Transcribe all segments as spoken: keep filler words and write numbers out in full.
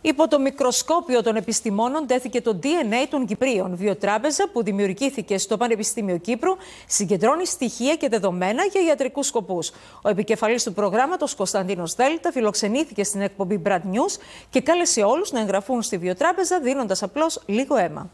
Υπό το μικροσκόπιο των επιστημόνων τέθηκε το ντι εν έι των Κυπρίων. Βιοτράπεζα που δημιουργήθηκε στο Πανεπιστήμιο Κύπρου συγκεντρώνει στοιχεία και δεδομένα για ιατρικούς σκοπούς. Ο επικεφαλής του προγράμματος, Κωνσταντίνος Δέλτα, φιλοξενήθηκε στην εκπομπή Brad News και κάλεσε όλους να εγγραφούν στη Βιοτράπεζα δίνοντας απλώς λίγο αίμα.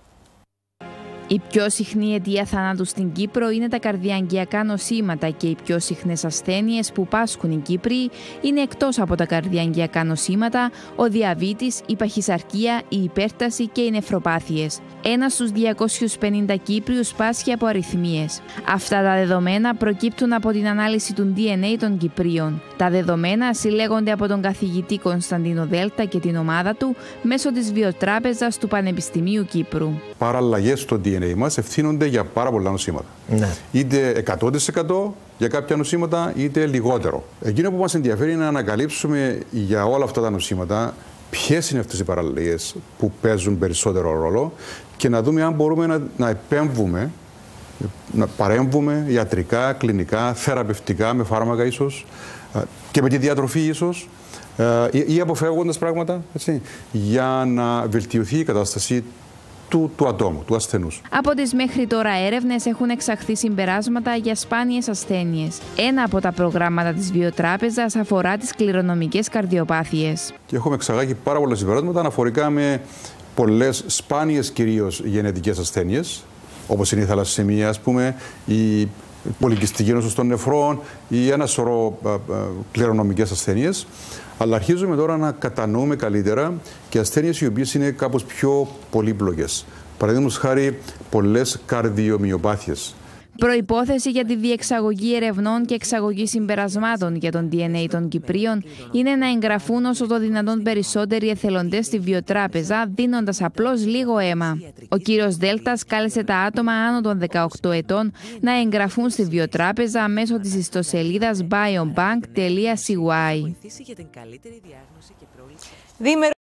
Η πιο συχνή αιτία θανάτου στην Κύπρο είναι τα καρδιαγγειακά νοσήματα και οι πιο συχνές ασθένειες που πάσχουν οι Κύπροι είναι, εκτός από τα καρδιαγγειακά νοσήματα, ο διαβήτης, η παχυσαρκία, η υπέρταση και οι νεφροπάθειες. Ένας στους διακόσιους πενήντα Κύπριους πάσχει από αρρυθμίες. Αυτά τα δεδομένα προκύπτουν από την ανάλυση του ντι εν έι των Κυπρίων. Τα δεδομένα συλλέγονται από τον καθηγητή Κωνσταντίνο Δέλτα και την ομάδα του μέσω της Βιοτράπεζας του Πανεπιστημίου Κύπρου. Παραλλαγές στο ντι εν έι μας ευθύνονται για πάρα πολλά νοσήματα. Ναι. Είτε εκατό τοις εκατό για κάποια νοσήματα, είτε λιγότερο. Εκείνο που μας ενδιαφέρει είναι να ανακαλύψουμε για όλα αυτά τα νοσήματα ποιες είναι αυτές οι παραλλαγές που παίζουν περισσότερο ρόλο και να δούμε αν μπορούμε να, να επέμβουμε, να παρέμβουμε ιατρικά, κλινικά, θεραπευτικά, με φάρμακα ίσως και με τη διατροφή ίσως, ή αποφεύγοντας πράγματα, έτσι, για να βελτιωθεί η κατάσταση Του, του ατόμου, του ασθενούς. Από τις μέχρι τώρα έρευνες έχουν εξαχθεί συμπεράσματα για σπάνιες ασθένειες. Ένα από τα προγράμματα της Βιοτράπεζας αφορά τις κληρονομικές καρδιοπάθειες. Και έχουμε εξαγάγει πάρα πολλά συμπεράσματα αναφορικά με πολλές σπάνιες κυρίως γενετικές ασθένειες, όπως είναι η θαλασσαιμία, ας πούμε, η πολυκυστική νόσος των νεφρών ή ένα σωρό α, α, κληρονομικές ασθένειες. Αλλά αρχίζουμε τώρα να κατανοούμε καλύτερα και ασθένειες οι οποίες είναι κάπως πιο πολύπλοκες. Παραδείγματος χάρη, πολλές καρδιομυοπάθειες. Προϋπόθεση για τη διεξαγωγή ερευνών και εξαγωγή συμπερασμάτων για τον ντι εν έι των Κυπρίων είναι να εγγραφούν όσο το δυνατόν περισσότεροι εθελοντές στη Βιοτράπεζα, δίνοντας απλώς λίγο αίμα. Ο κύριος Δέλτας κάλεσε τα άτομα άνω των δεκαοκτώ ετών να εγγραφούν στη Βιοτράπεζα μέσω της ιστοσελίδας biobank τελεία σι γουάι.